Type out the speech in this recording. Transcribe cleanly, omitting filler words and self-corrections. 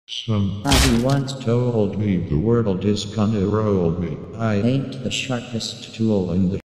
Somebody once told me the world is gonna roll me. I ain't the sharpest tool in the